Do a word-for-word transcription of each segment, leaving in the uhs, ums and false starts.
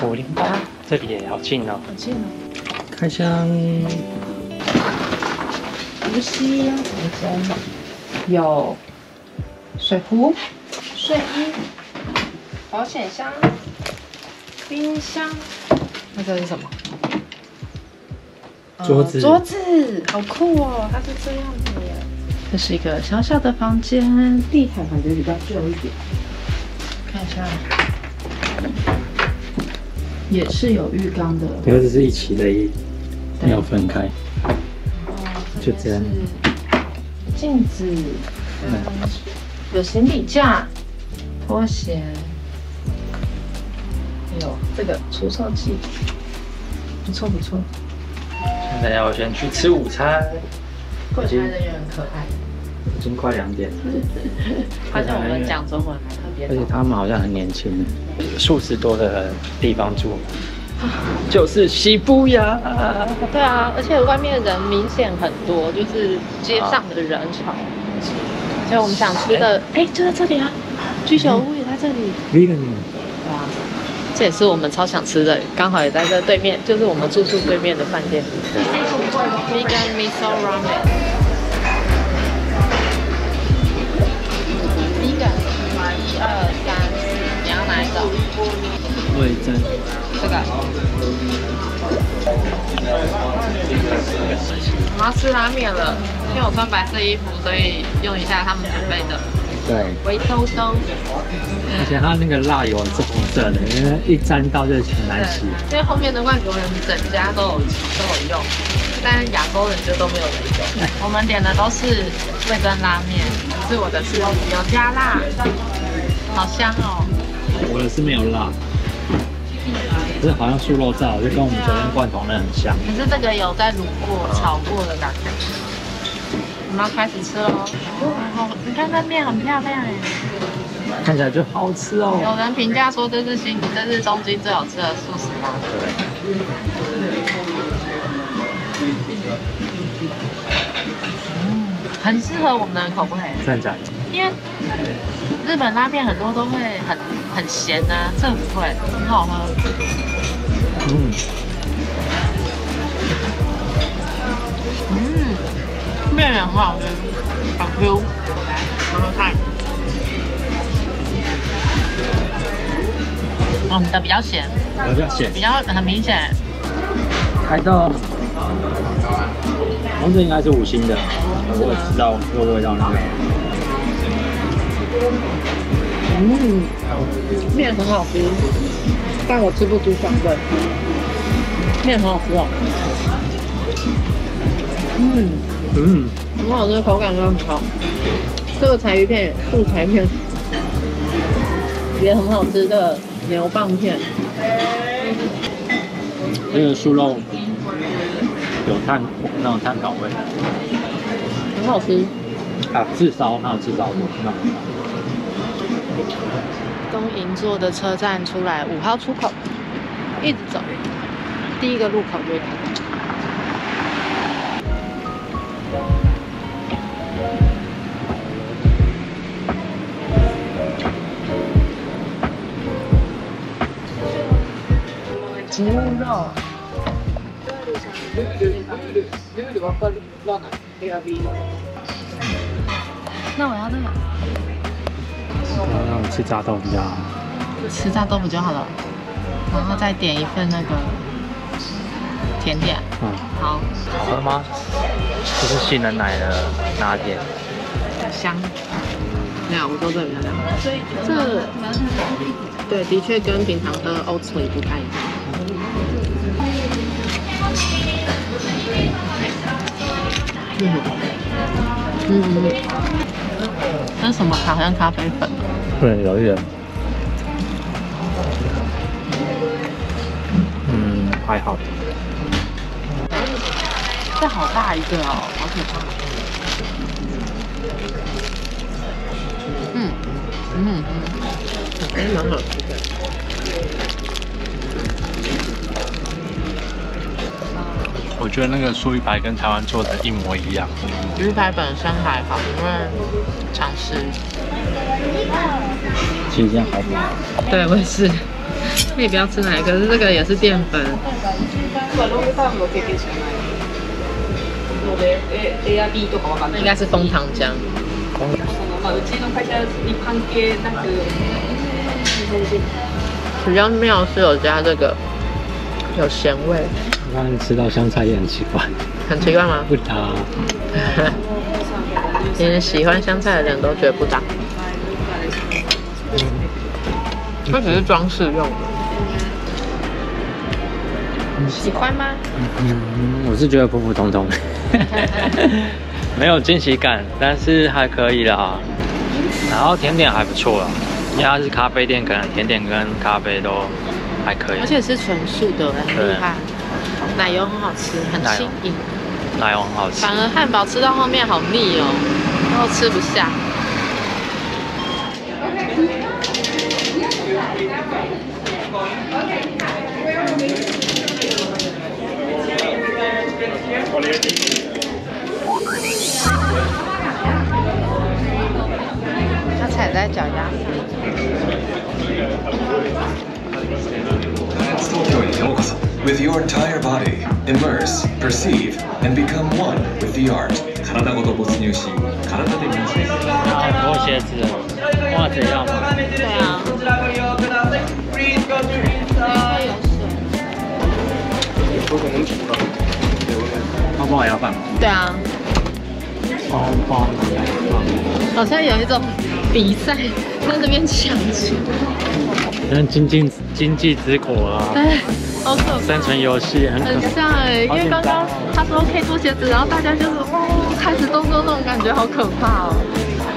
五零八，这里也好近哦。 好近哦。 开箱。 无锡呀，房间有水壶、睡衣、保险箱、冰箱。那这是什么？ 桌子。呃、 桌子，好酷哦！它是这样子耶。这是一个小小的房间，地毯感觉比较旧一点。看一下，也是有浴缸的。 这个是一起的，没有分开。 哦， 就这样。 镜子，嗯，有行李架、拖鞋，有这个除臭剂，不错不错。 现在要先去吃午餐。 柜台人员很可爱。 已经快两点了， 发现我们讲中文还特别。 而且他们好像很年轻，数十多的地方住，就是西布呀。 对啊，而且外面人明显很多，就是街上的人潮。所以我们想吃的，哎，就在这里啊，居酒屋也在这里。 一个人。 对啊，这也是我们超想吃的，刚好也在这对面，就是我们住宿对面的饭店。Vegan miso ramen。一二三，你要哪一种？ 味噌。 这个。我要吃拉面了，因为我穿白色衣服，所以用一下他们准备的。 对。 围兜兜。 而且它那个辣油是红色的，因为一沾到就很难洗。 因为后面的外国人整家都有都有用，但亚洲人就都没有人用。我们点的都是味噌拉面，是我的是有加辣。好香哦！ 我的是没有辣，可是好像素肉燥，就跟我们昨天罐头那很像。 可是这个有在卤过、炒过的感觉。我们要开始吃喽！哦，你看那面很漂亮哎， 看起来就好吃哦。 有人评价说这是新，这是东京最好吃的素食拉面。对。嗯，很适合我们的口味。 真的假的？ 因为日本拉面很多都会很很咸啊，这不会，很好喝。嗯，嗯，面也很好吃，好 Q。来，尝尝看。哦，你的比较咸。 比较咸。 比较很明显。 开到，好像这应该是五星的，我也知道这个味道那个。 嗯，面很好吃，但我吃不出香味。面很好吃哦。嗯嗯，很好吃，口感又很好。这个柴鱼片，素柴片也很好吃的牛蒡片。 这个酥肉有炭那种炭烤味， 很好吃。 啊，炙烧，还有炙烧过那种。 东银座的车站出来，五号出口，一直走，第一个路口就到。猪肉。那我要这个。 那我吃炸豆比较好。 吃炸豆腐就好了，然后再点一份那个甜点。嗯，好。 好喝吗？这是杏仁奶的拿铁。 香。没有，我说这个比较香。这，对，的确跟平常喝 Oatly 不太一样。嗯嗯嗯。这是什么？好像咖啡粉。 对，有一点。嗯，还好。 这好大一个哦，好可怕。嗯嗯嗯，哎，蛮好吃的。 我觉得那个酥鱼排跟台湾做的一模一样。 鱼排本身还好，因为常吃。 其实这样还不好。 对，我也是。 可以不要吃奶，可是这个也是淀粉。那应该是枫糖浆。比较妙是有加这个，有咸味。 我刚刚吃到香菜也很奇怪。 很奇怪吗？ 不搭。 连喜欢香菜的人都觉得不搭。这只是装饰用的。喜欢吗？ 嗯，我是觉得普普通通，没有惊喜感，但是还可以啦。然后甜点还不错啦，因为它是咖啡店，可能甜点跟咖啡都还可以。 而且是纯素的，很厉害。奶油很好吃，很轻盈。 奶油很好吃。 反而汉堡吃到后面好腻哦，然后吃不下。它踩在脚丫上。 With your entire body, immerse, perceive, and become one with the art. 体ごと没入し、体で認識する。 脱鞋子，袜子要吗？ 对啊。 包包也要放。 对啊。 包包也要放。 好像有一种比赛在那边抢钱。 像经济经济之国啊。 对。好可怕！ 生存游戏很很像哎，因为刚刚他说可以脱鞋子，然后大家就是哦开始动作那种感觉，好可怕哦。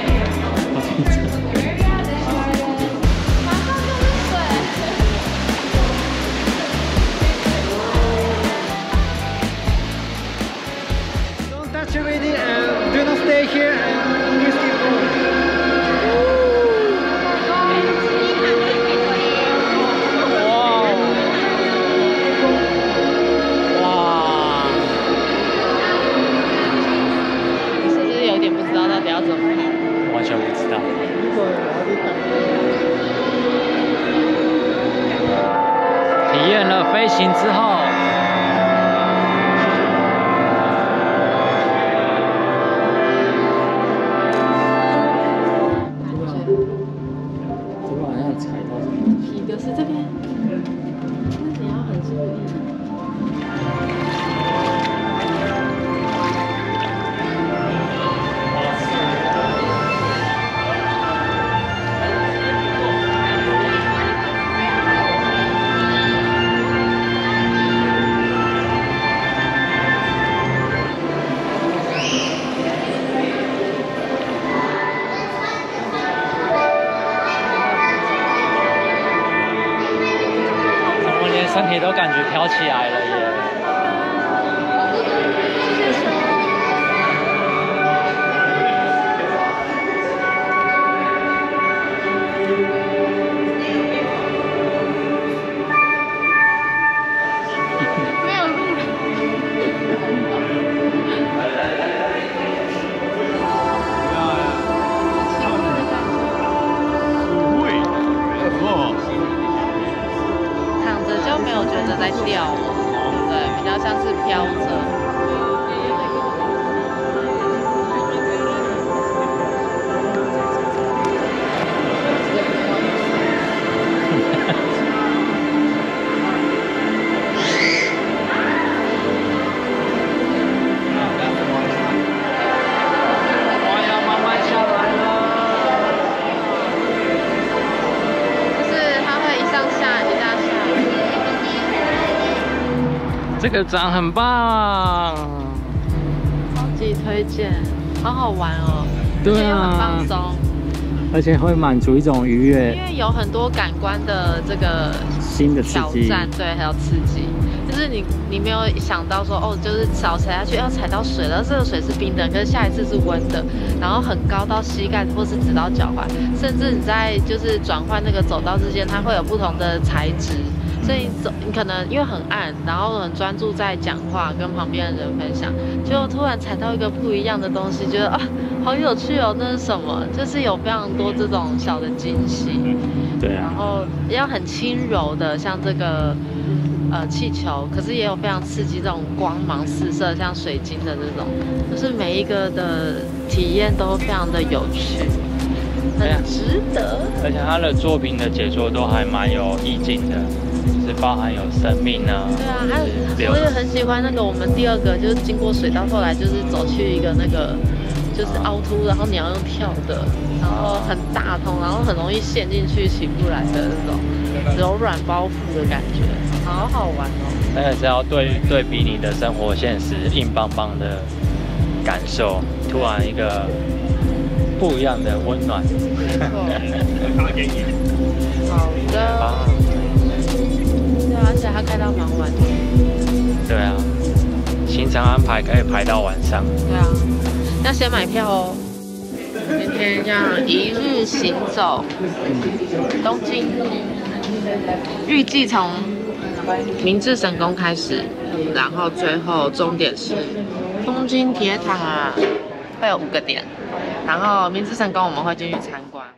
Don't touch already and do not stay here and use the phone. 完全不知道。体验了飞行之后，昨晚上踩到什么？ 皮的是这边，那你要很注意。 身体都感觉飘起来了耶！ 没有路了。躺着就没有觉得在掉了，对不对？比较像是飘着。 这个展很棒， 超级推荐，好好玩哦， 对啊， 很放松， 而且会满足一种愉悦， 因为有很多感官的这个新的刺激， 挑战，对，还有刺激，就是你你没有想到说哦，就是脚踩下去要踩到水了，这个水是冰的，可是下一次是温的，然后很高到膝盖或是直到脚踝，甚至你在就是转换那个走道之间，它会有不同的材质。 所以你走，你可能因为很暗，然后很专注在讲话，跟旁边的人分享，结果突然踩到一个不一样的东西，觉得啊，好有趣哦，那是什么？就是有非常多这种小的惊喜。 对啊。 然后要很轻柔的，像这个呃气球，可是也有非常刺激这种光芒四射，像水晶的这种，就是每一个的体验都非常的有趣。很值得， 而且他的作品的解说都还蛮有意境的，就是包含有生命啊。 对啊，还有我也很喜欢那个我们第二个，就是经过水到后来就是走去一个那个就是凹凸，然后你要用跳的，然后很大通，然后很容易陷进去起不来的那种柔软包覆的感觉，好好玩哦。 那个是要对对比你的生活现实硬邦邦的感受，突然一个。不一样的温暖， 没错。好的。对啊，而且它开到蛮晚的。 对啊，行程安排可以排到晚上。 对啊，要先买票哦。今天这样一日行走东京，预计从明治神宫开始，然后最后终点是东京铁塔，会有五个点。然后明治神宫我们会进去参观。